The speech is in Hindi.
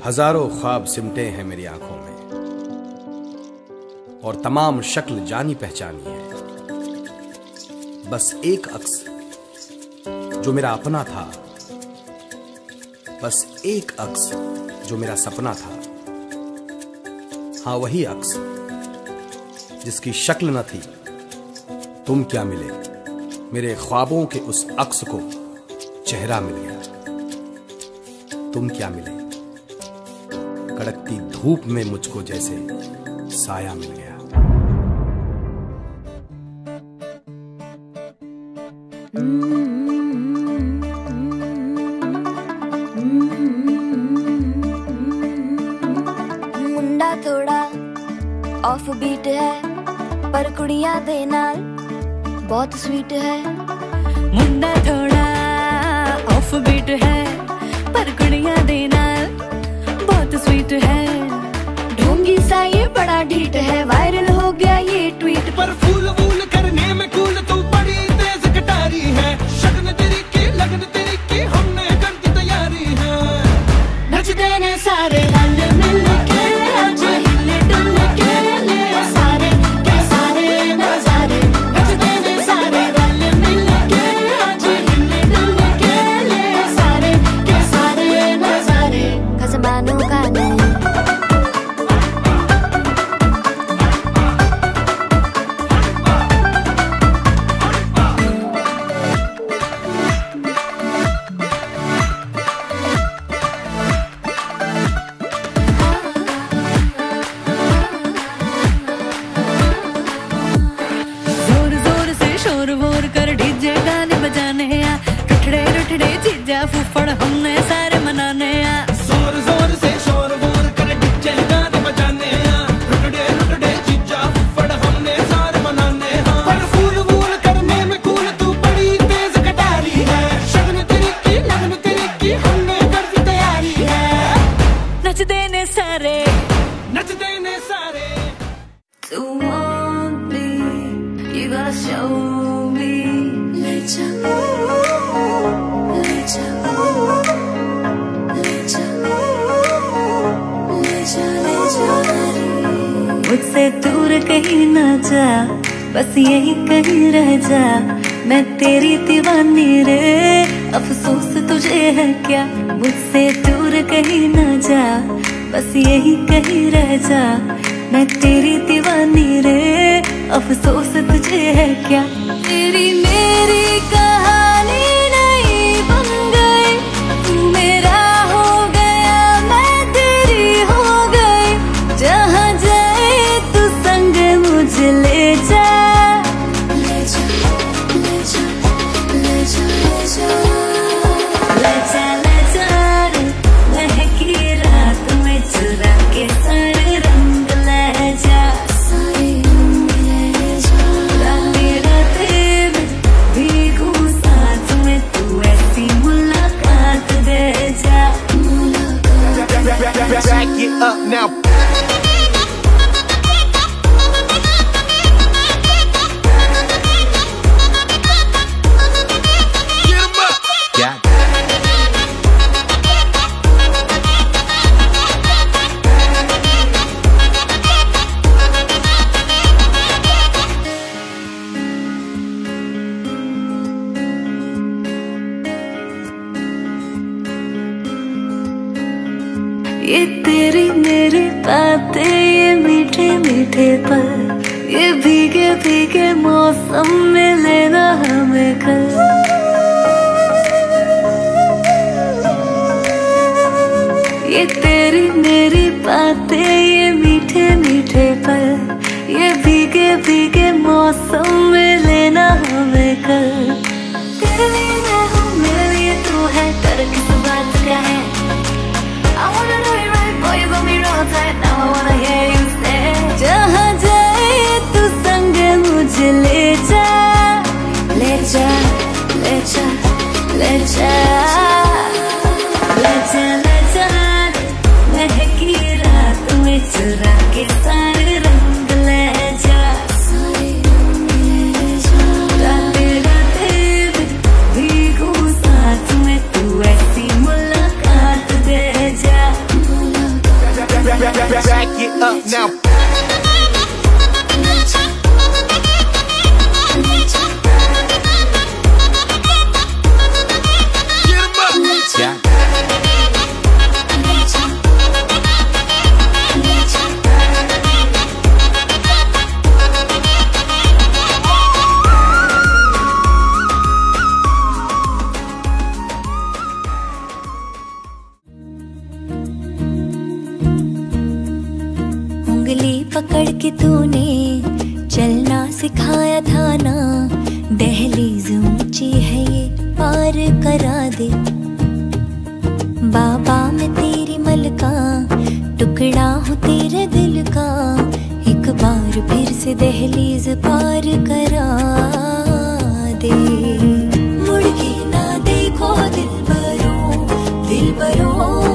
हजारों ख्वाब सिमटे हैं मेरी आंखों में और तमाम शक्ल जानी पहचानी है। बस एक अक्स जो मेरा अपना था, बस एक अक्स जो मेरा सपना था। हाँ, वही अक्स जिसकी शक्ल न थी। तुम क्या मिले, मेरे ख्वाबों के उस अक्स को चेहरा मिल गया। तुम क्या मिले, कड़कती धूप में मुझको जैसे साया मिल गया। मुंडा थोड़ा ऑफ बीट है पर कुड़ियां दे नाल बहुत स्वीट है। मुंडा थोड़ा ऑफ बीट है पर कुड़ियां दे नाल बहुत स्वीट है। ढोंगी सा ये बड़ा ढीठ है, वायरल हो गया ये ट्वीट पर फूल वूल करने में कूल तू बड़ी तेज कटारी है। शगन तेरी की लगन तेरी की हमने कर दी तैयारी है। नचते ने सारे रल मिल के आज हिले डुल के ले सारे के सारे नजारे। नचते ने सारे रल मिल के आज हिले डुल के ले सारे के सारे नजारे। खसमानों का नहीं चीजा फुफड़ हमने सारे मनाने आ। जोर जोर से शोर वोर कर डीजे गाने बजाने आ। रुटड़े रुटड़े चीजा फुफड़ हमने सारे मनाने आ। पर फूल वूल करने में कूल तू बड़ी तेज कटारी है। शगन तेरी की लगन तेरी की हमने कर दी तैयारी है। नचते ने सारे नचते ने सारे। तू want me, you gotta show me. ले जा मुझसे दूर कहीं ना जा, बस यही कहीं रह जा। मैं तेरी दीवानी रे, अफसोस तुझे है क्या। मुझसे दूर कहीं ना जा, बस यही कहीं रह जा। मैं तेरी दीवानी रे, अफसोस तुझे है क्या। तेरी मेरी कहानी नहीं बन गई, तू मेरा हो गया मैं तेरी हो गई। जहाँ जाए तू संग मुझे ले जा। ले जा ले जा ले जा ले जा ले जा रे महकी रात में चुरा के सारे रंग ले जा। सारे रंग ले जा। राते राते में भीगू साथ में तू ऐसी मुलाकात दे जा। Back it up now. Get 'em up. Got it. ये तेरी मेरी बातें, ये मीठे मीठे पल, ये भीगे भीगे मौसम में लेना हमें कल। ये तेरी मेरी बातें, ये मीठे मीठे पल, ये भीगे भीगे मौसम में लेना हमें कल। तेरे लिए मैं हूँ, मेरे लिए तू है, डर किस बात का है। I wanna know you right, boy, you got me real tight. Now I wanna hear you say. जहाँ जाए तू संग मुझे ले जा। ले जा ले जा ले जा ले जा ले जा महकी रात में चुरा के सारे रंग ले जा। सारे रंग ले जा। राते राते में भीगू साथ में तू ऐसी मुलाकात दे जा। पार करा दे। बाबा मैं तेरी मलका, टुकड़ा हूँ तेरे दिल का, एक बार फिर से दहलीज पार करा दे। मुड़ के ना देखो दिल बरो, दिल बरो।